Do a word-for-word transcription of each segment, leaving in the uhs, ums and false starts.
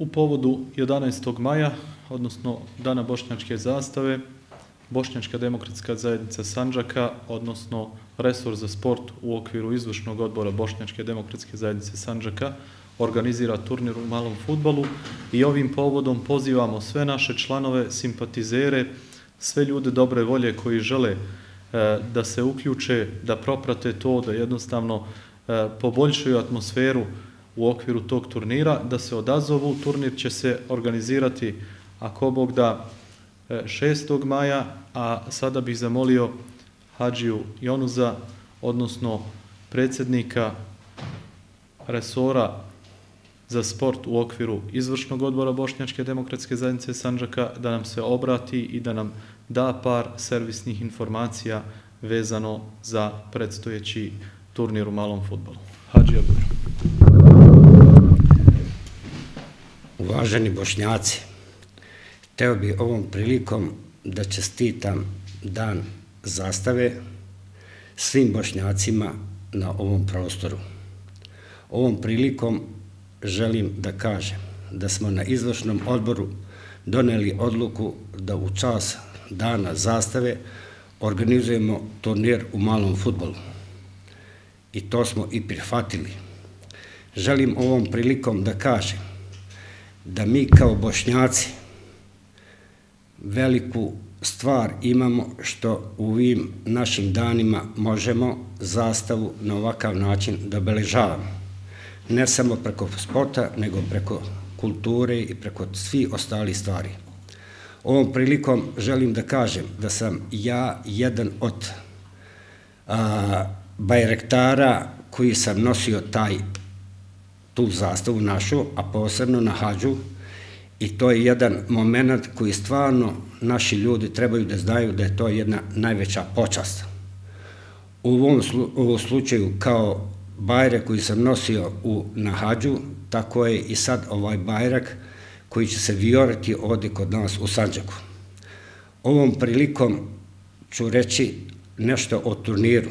U povodu jedanaestog maja, odnosno Dana bošnjačke zastave, Bošnjačka demokratska zajednica Sandžaka, odnosno resor za sport u okviru izvršnog odbora Bošnjačke demokratske zajednice Sandžaka, organizira turnir u malom fudbalu i ovim povodom pozivamo sve naše članove, simpatizere, sve ljude dobre volje koji žele da se uključe, da proprate to, da jednostavno poboljšaju atmosferu u okviru tog turnira, da se odazovu. Turnir će se organizirati, ako Bog da, šestog maja, a sada bih zamolio Hadžiju Jonuza, odnosno predsjednika resora za sport u okviru izvršnog odbora Bošnjačke demokratske zajednice Sandžaka, da nam se obrati i da nam da par servisnih informacija vezano za predstojeći turnir u malom fudbalu. Hadžija Bujro. Uvaženi Bošnjaci, hteo bi ovom prilikom da čestitam Dan zastave svim Bošnjacima na ovom prostoru. Ovom prilikom želim da kažem da smo na izvršnom odboru doneli odluku da u čast Dana zastave organizujemo turnir u malom fudbalu. I to smo i prihvatili. Želim ovom prilikom da kažem da mi kao Bošnjaci veliku stvar imamo što u ovim našim danima možemo zastavu na ovakav način da obeležavamo. Ne samo preko sporta, nego preko kulture i preko svih ostalih stvari. Ovom prilikom želim da kažem da sam ja jedan od a, bajrektara koji sam nosio taj, tu zastavu našu, a posebno na hađu, i to je jedan moment koji stvarno naši ljudi trebaju da znaju da je to jedna najveća počast. U ovom slu, u slučaju kao bajrak koji sam nosio u, na hađu, tako je i sad ovaj bajrak koji će se vijoriti ovdje kod nas u Sandžaku. Ovom prilikom ću reći nešto o turniru.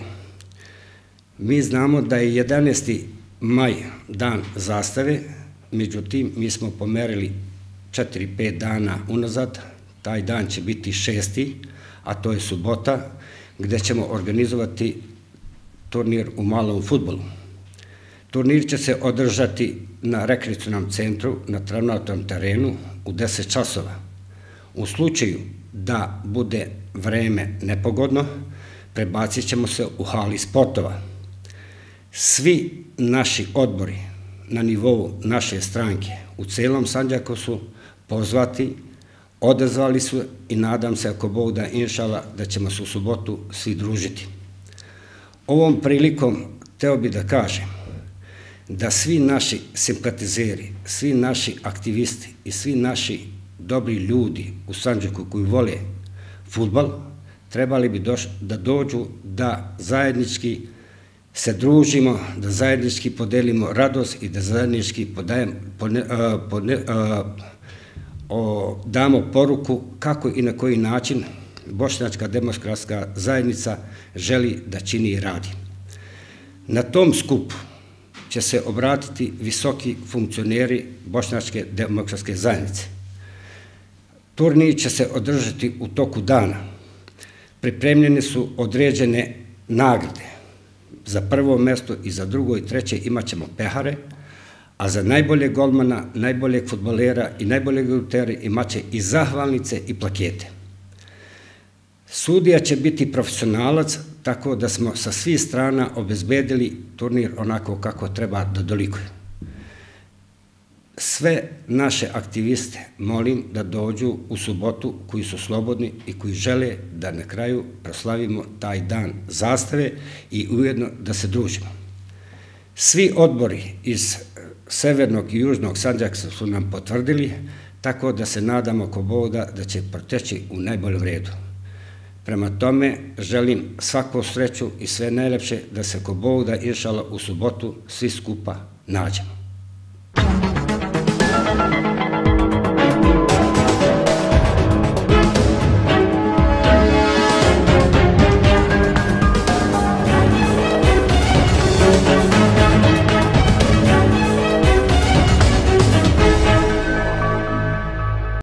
Mi znamo da je jedanaesti maj Dan zastave, međutim mi smo pomerili četiri pet dana unazad, taj dan će biti šesti, a to je subota, gde ćemo organizovati turnir u malom fudbalu. Turnir će se održati na rekreacionom centru, na travnatom terenu u deset časova. U slučaju da bude vreme nepogodno, prebacit ćemo se u hali sportova. Svi naši odbori na nivou naše stranke u celom Sandžaku su pozvati, odazvali su i nadam se, ako Bog da, inšala, da ćemo se u subotu svi družiti. Ovom prilikom hteo bi da kažem da svi naši simpatizeri, svi naši aktivisti i svi naši dobri ljudi u Sandžaku koji vole fudbal, trebali bi doš, da dođu da zajednički se družimo, da zajednički podelimo radost i da zajednički podajem, pone, a, pone, a, o, damo poruku kako i na koji način Bošnjačka demokratska zajednica želi da čini i radi. Na tom skupu će se obratiti visoki funkcioneri Bošnjačke demokratske zajednice. Turnir će se održati u toku dana. Pripremljene su određene nagrade. Za prvo mesto i za drugo i treće imat ćemo pehare, a za najboljeg golmana, najboljeg fudbalera i najboljeg rutera imat će i zahvalnice i plakete. Sudija će biti profesionalac, tako da smo sa svih strana obezbedili turnir onako kako treba da dolikuje. Sve naše aktiviste molim da dođu u subotu koji su slobodni i koji žele da na kraju proslavimo taj Dan zastave i ujedno da se družimo. Svi odbori iz severnog i južnog Sandžaka su nam potvrdili, tako da se nadamo ko Bog da, da će proteći u najboljem redu. Prema tome, želim svaku sreću i sve najlepše da se ko Bog da, inšala, u subotu svi skupa nađemo.